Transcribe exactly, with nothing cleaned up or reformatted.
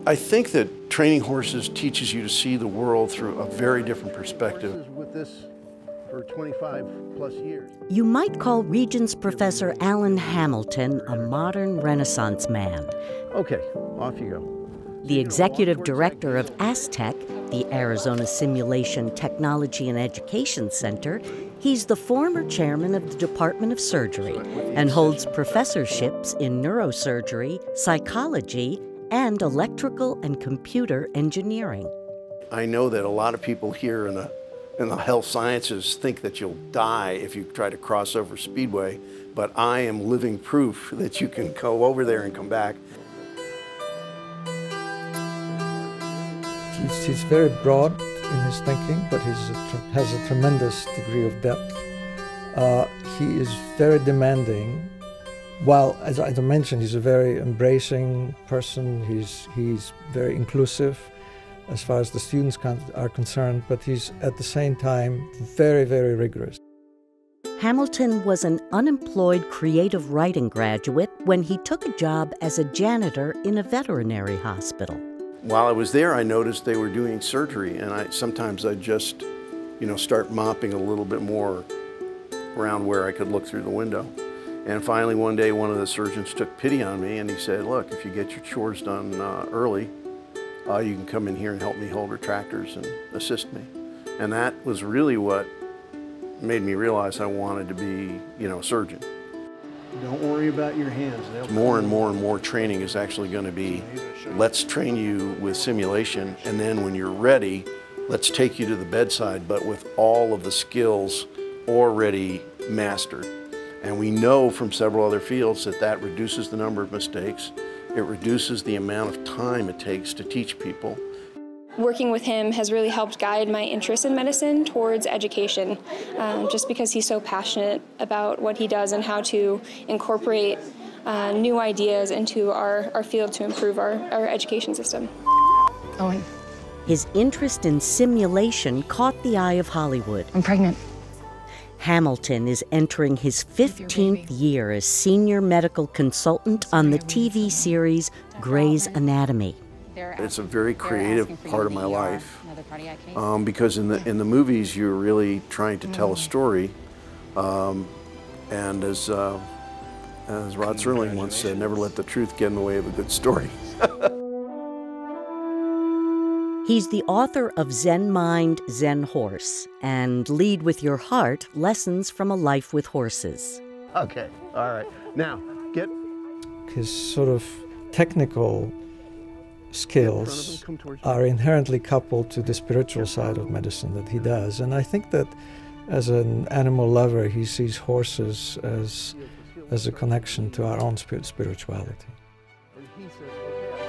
I think that training horses teaches you to see the world through a very different perspective. With this for twenty-five plus years. You might call Regents Professor Allan Hamilton a modern Renaissance man. Okay, off you go. The executive director of ASTEC, the Arizona Simulation Technology and Education Center, he's the former chairman of the Department of Surgery and holds professorships in neurosurgery, psychology, and electrical and computer engineering. I know that a lot of people here in the, in the health sciences think that you'll die if you try to cross over Speedway, but I am living proof that you can go over there and come back. He's, he's very broad in his thinking, but he has a tremendous degree of depth. Uh, he is very demanding. While, as I mentioned, he's a very embracing person. He's, he's very inclusive as far as the students are concerned, but he's at the same time very, very rigorous. Hamilton was an unemployed creative writing graduate when he took a job as a janitor in a veterinary hospital. While I was there, I noticed they were doing surgery, and I sometimes I'd just, you know, start mopping a little bit more around where I could look through the window. And finally, one day, one of the surgeons took pity on me, and he said, look, if you get your chores done uh, early, uh, you can come in here and help me hold retractors and assist me. And that was really what made me realize I wanted to be, you know, a surgeon. Don't worry about your hands. They'll more and more and more training is actually going to be, let's train you with simulation, and then when you're ready, let's take you to the bedside, but with all of the skills already mastered. And we know from several other fields that that reduces the number of mistakes. It reduces the amount of time it takes to teach people. Working with him has really helped guide my interest in medicine towards education, um, just because he's so passionate about what he does and how to incorporate uh, new ideas into our, our field to improve our, our education system. Owen. His interest in simulation caught the eye of Hollywood. I'm pregnant. Hamilton is entering his fifteenth year as senior medical consultant on the T V series Grey's Anatomy. It's a very creative part of my life um, because in the in the movies you're really trying to tell a story, um, and as uh, as Rod Serling once said, never let the truth get in the way of a good story. He's the author of Zen Mind, Zen Horse, and Lead with Your Heart, Lessons from a Life with Horses. Okay, all right. Now, get... His sort of technical skills are inherently coupled to the spiritual side of medicine that he does. And I think that as an animal lover, he sees horses as, as a connection to our own spirit, spirituality. And he says, okay.